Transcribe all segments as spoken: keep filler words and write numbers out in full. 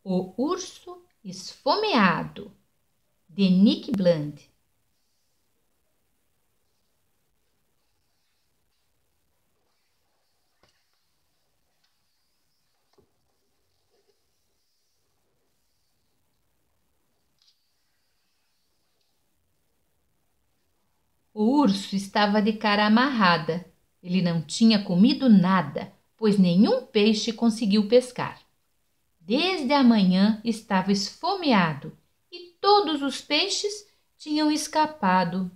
O Urso Esfomeado, de Nick Bland. O urso estava de cara amarrada. Ele não tinha comido nada, pois nenhum peixe conseguiu pescar. Desde a manhã estava esfomeado e todos os peixes tinham escapado.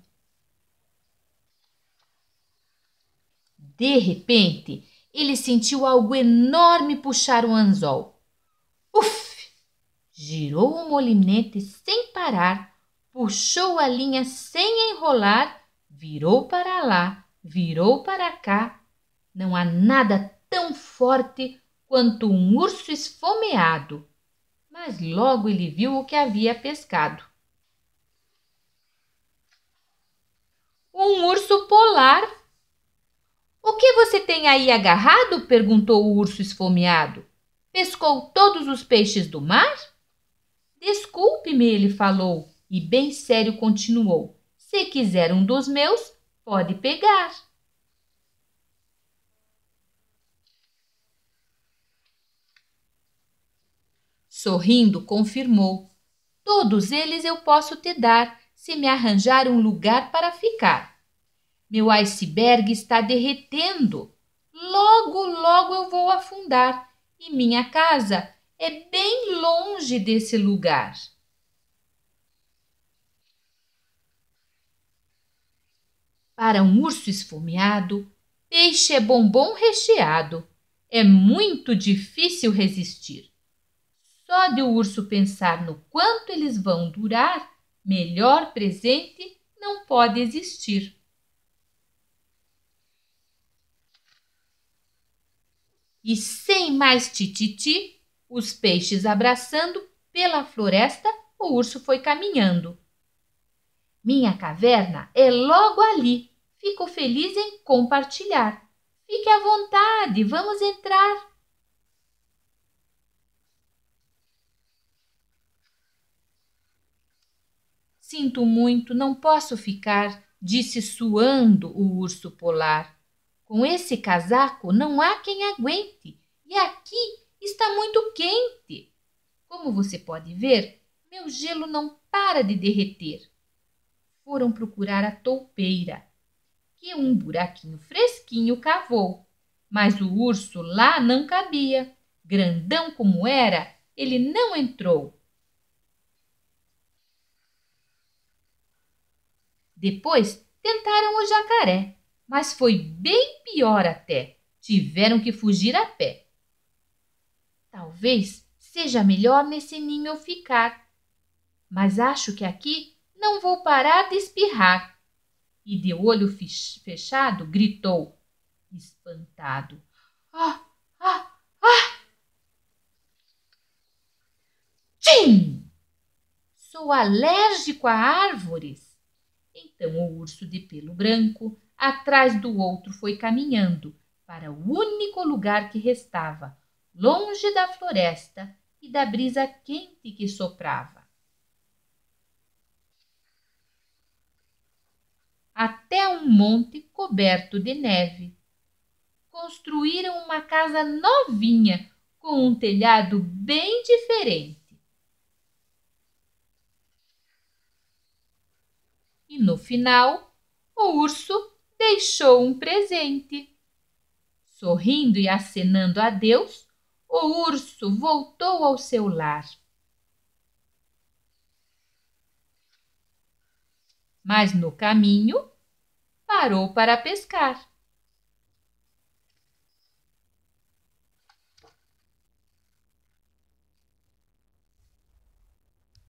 De repente, ele sentiu algo enorme puxar o anzol. Uf! Girou o molinete sem parar, puxou a linha sem enrolar, virou para lá, virou para cá. Não há nada tão forte quanto um urso esfomeado. Mas logo ele viu o que havia pescado. Um urso polar. O que você tem aí agarrado? Perguntou o urso esfomeado. Pescou todos os peixes do mar? Desculpe-me, ele falou, e bem sério continuou. Se quiser um dos meus, pode pegar. Sorrindo, confirmou. Todos eles eu posso te dar, se me arranjar um lugar para ficar. Meu iceberg está derretendo. Logo, logo eu vou afundar, e minha casa é bem longe desse lugar. Para um urso esfomeado, peixe é bombom recheado. É muito difícil resistir. Só de o urso pensar no quanto eles vão durar, melhor presente não pode existir. E sem mais tititi, os peixes abraçando, pela floresta o urso foi caminhando. Minha caverna é logo ali, fico feliz em compartilhar. Fique à vontade, vamos entrar. Sinto muito, não posso ficar, disse suando o urso polar. Com esse casaco não há quem aguente, e aqui está muito quente. Como você pode ver, meu gelo não para de derreter. Foram procurar a toupeira, que um buraquinho fresquinho cavou, mas o urso lá não cabia. Grandão como era, ele não entrou. Depois tentaram o jacaré, mas foi bem pior até. Tiveram que fugir a pé. Talvez seja melhor nesse ninho eu ficar, mas acho que aqui não vou parar de espirrar. E de olho fechado gritou, espantado. Ah, ah, ah! Tchim! Sou alérgico a árvores. Então o urso de pelo branco, atrás do outro, foi caminhando para o único lugar que restava, longe da floresta e da brisa quente que soprava. Até um monte coberto de neve. Construíram uma casa novinha, com um telhado bem diferente. E no final, o urso deixou um presente. Sorrindo e acenando adeus, o urso voltou ao seu lar. Mas no caminho parou para pescar.